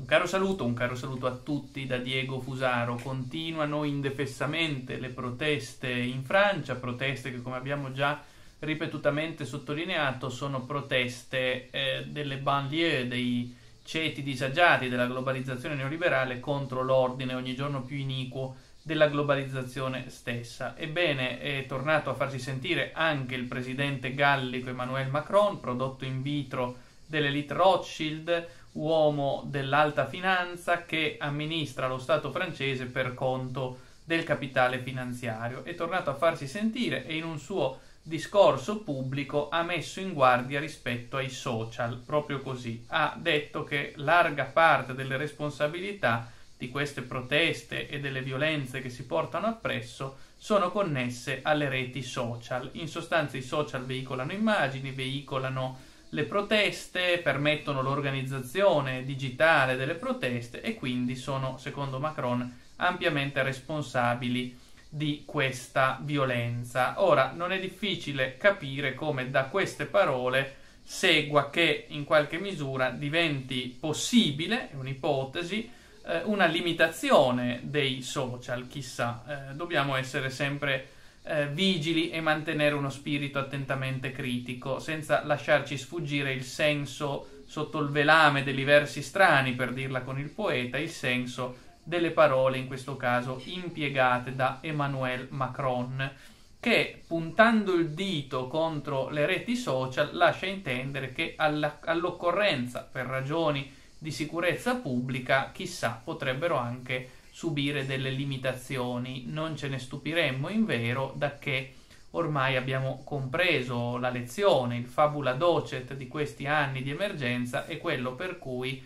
Un caro saluto a tutti da Diego Fusaro. Continuano indefessamente le proteste in Francia, proteste che, come abbiamo già ripetutamente sottolineato, sono proteste delle banlieue, dei ceti disagiati della globalizzazione neoliberale contro l'ordine ogni giorno più iniquo della globalizzazione stessa. Ebbene, è tornato a farsi sentire anche il presidente gallico Emmanuel Macron, prodotto in vitro dell'elite Rothschild, uomo dell'alta finanza che amministra lo Stato francese per conto del capitale finanziario. È tornato a farsi sentire e in un suo discorso pubblico ha messo in guardia rispetto ai social, proprio così. Ha detto che larga parte delle responsabilità di queste proteste e delle violenze che si portano appresso sono connesse alle reti social. In sostanza i social veicolano immagini, veicolano le proteste, permettono l'organizzazione digitale delle proteste e quindi sono, secondo Macron, ampiamente responsabili di questa violenza. Ora, non è difficile capire come da queste parole segua che in qualche misura diventi possibile, è un'ipotesi, una limitazione dei social, chissà. Dobbiamo essere sempre vigili e mantenere uno spirito attentamente critico, senza lasciarci sfuggire il senso sotto il velame degli versi strani, per dirla con il poeta, il senso delle parole, in questo caso impiegate da Emmanuel Macron, che puntando il dito contro le reti social lascia intendere che all'occorrenza, per ragioni di sicurezza pubblica, chissà, potrebbero anche subire delle limitazioni. Non ce ne stupiremmo invero, da che ormai abbiamo compreso la lezione, il fabula docet di questi anni di emergenza è quello per cui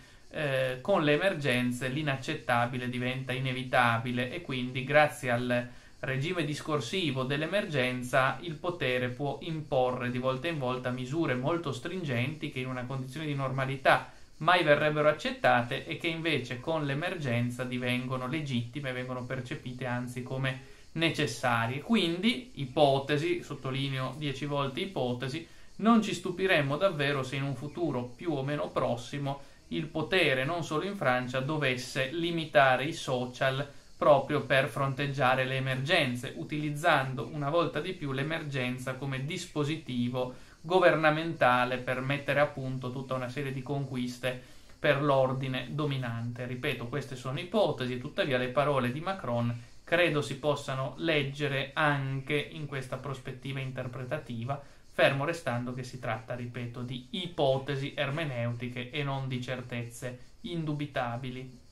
con le emergenze l'inaccettabile diventa inevitabile e quindi grazie al regime discorsivo dell'emergenza il potere può imporre di volta in volta misure molto stringenti che in una condizione di normalità mai verrebbero accettate e che invece con l'emergenza divengono legittime, vengono percepite anzi come necessarie. Quindi, ipotesi, sottolineo 10 volte ipotesi, non ci stupiremmo davvero se in un futuro più o meno prossimo il potere, non solo in Francia, dovesse limitare i social proprio per fronteggiare le emergenze, utilizzando una volta di più l'emergenza come dispositivo governamentale per mettere a punto tutta una serie di conquiste per l'ordine dominante. Ripeto, queste sono ipotesi, tuttavia le parole di Macron credo si possano leggere anche in questa prospettiva interpretativa, fermo restando che si tratta, ripeto, di ipotesi ermeneutiche e non di certezze indubitabili.